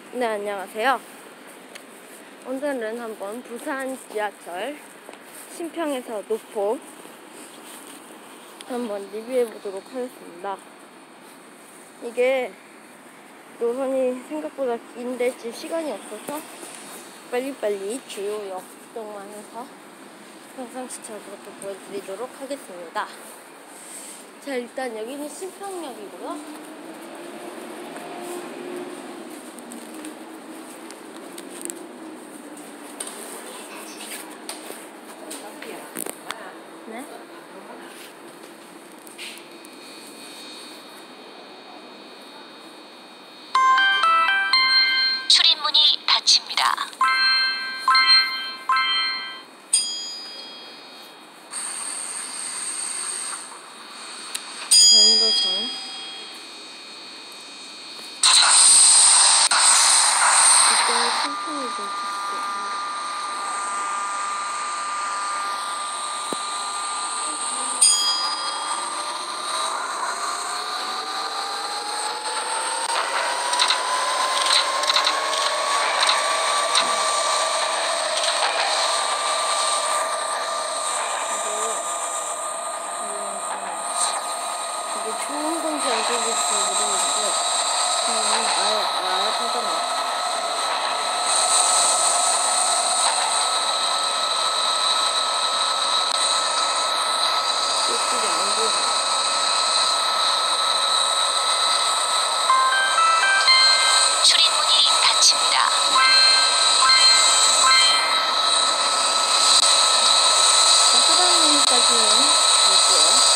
네, 안녕하세요. 오늘은 한번 부산 지하철 신평에서 노포 한번 리뷰해 보도록 하겠습니다. 이게 노선이 생각보다 긴데 지금 시간이 없어서 빨리빨리 주요 역동만 해서 평상시처럼 그렇게 보여드리도록 하겠습니다. 자, 일단 여기는 신평역이고요. 네? 출입문이 닫힙니다. 부산 1호선 이때 신평이 좀 좋고 이게 좋은 건지 안 좋은 건지 모르겠는데 그냥 아예 닫아놔. 이쪽이 안 보여. 출입문이 닫힙니다. 사장님까지는 볼게요.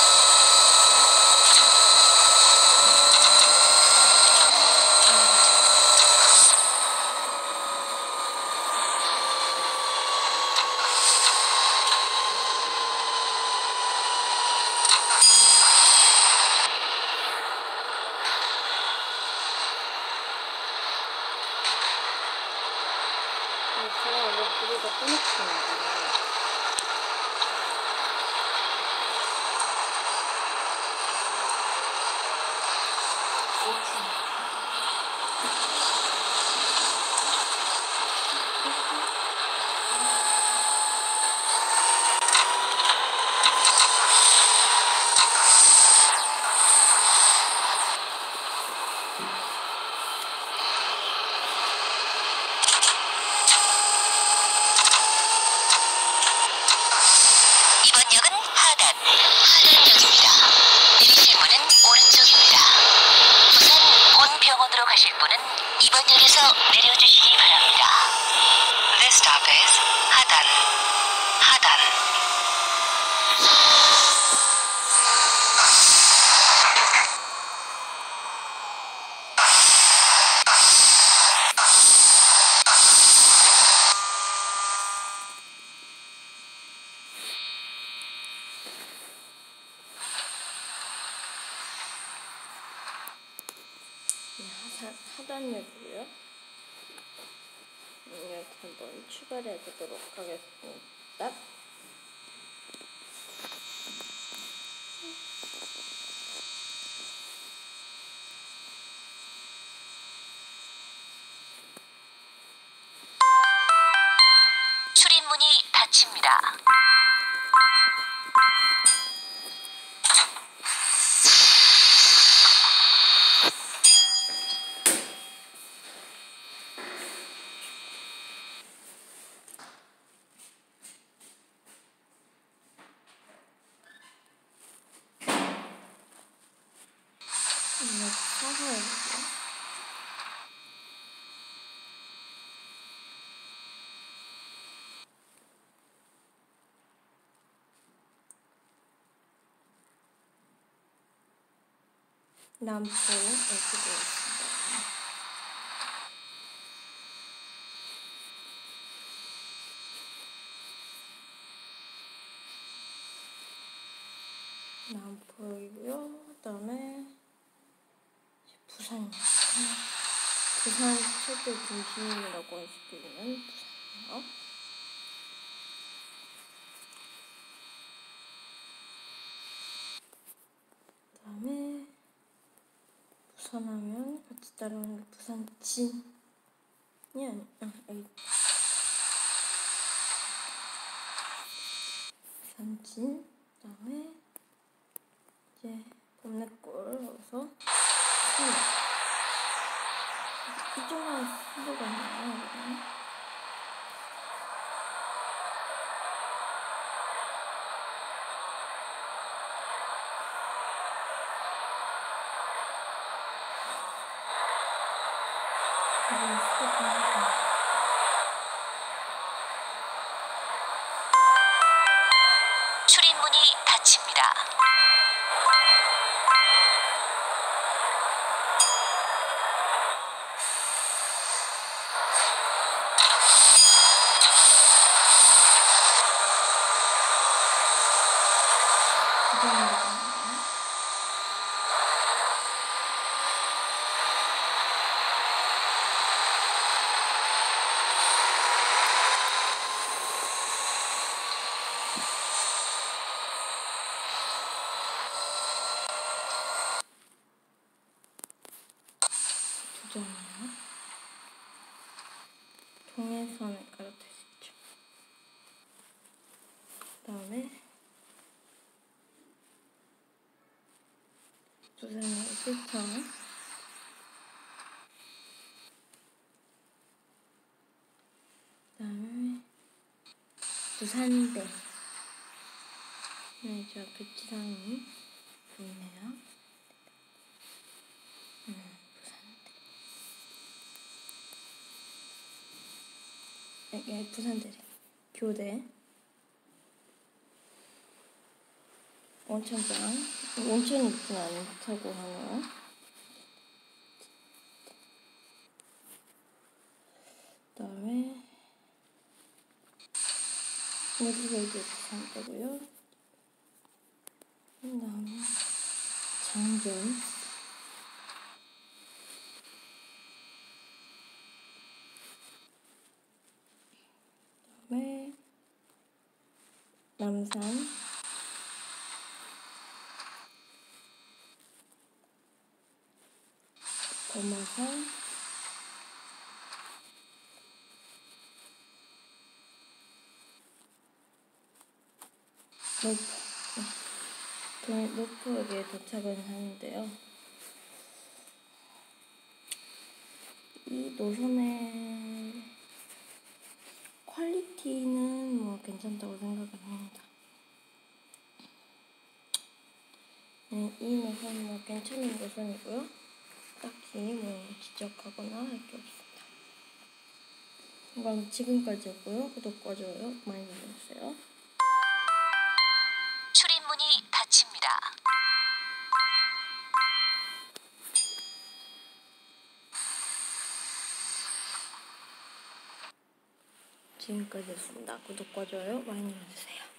제가 원래 뿌리가 끊었습니다. 이번 역은 하단역입니다. 내리실 문은 오른쪽입니다. 부산 본병원으로 가실 분은 이번 역에서 내려주시기 바랍니다. This stop is 하단. 하단역이고요. 이렇게 한번 출발해 보도록 하겠습니다. 출입문이 닫힙니다. 사과입니다. 남포 여기도 있습니다. 남포이고요. 그다음에 부산입니다. 부산 최대 중심이라고 할 수도 있는 부산이에요. 그다음에 부산하면 같이 따라오는 게 부산진. 여기 삼진, 그다음에 이제 봄내골 넣어서 이쪽만 수도가 있나요? 출입문이 닫힙니다. 동해선을 깔아두시죠. 그다음에 부산의 실천, 그다음에 부산대. 네, 저 배치상이 보이네요. 이게 부산대래. 교대. 온천장. 온천이 있진 않다고 하네요. 그다음에 여기가 이제 부산대고요. 그다음에 장전. 그다음에 남산. 범어산. 노포역에 도착을 하는데요. 이 노선의 퀄리티는 뭐 괜찮다고 생각을 합니다. 네, 이 노선은 뭐 괜찮은 노선이고요. 딱히 뭐 지적하거나 할 게 없습니다. 그럼 지금까지였고요. 구독과 좋아요 많이 눌러주세요. 출입문이 닫힙니다. 지금까지였습니다. 구독과 좋아요 많이 눌러주세요.